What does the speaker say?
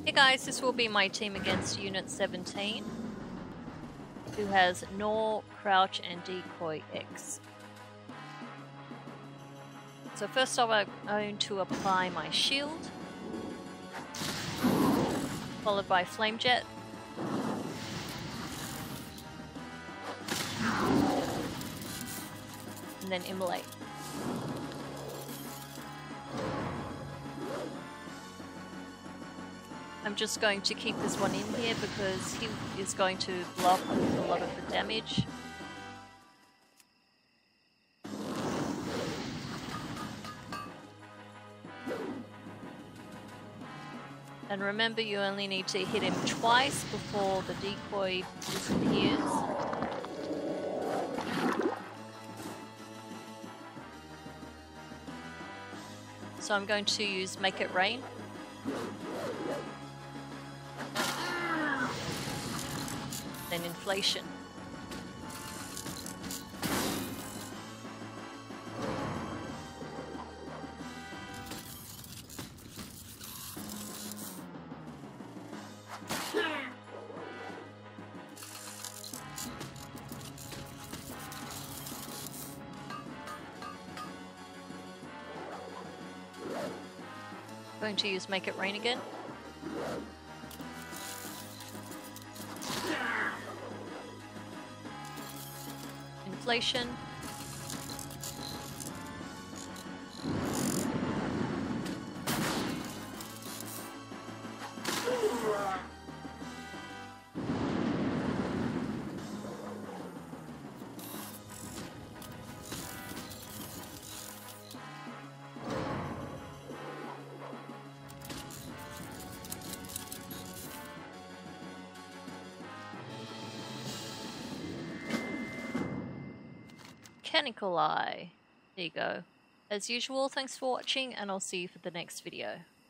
Hey guys, this will be my team against Unit 17, who has Gnaw, Crouch, and Decoy X. So first off, I'm going to apply my shield, followed by Flame Jet. And then Immolate. I'm just going to keep this one in here because he is going to block a lot of the damage. And remember, you only need to hit him twice before the decoy disappears. So I'm going to use Make It Rain. Then Inflation. Going to use Make It Rain again. Inflation. Mechanical Eye. There you go. As usual, thanks for watching, and I'll see you for the next video.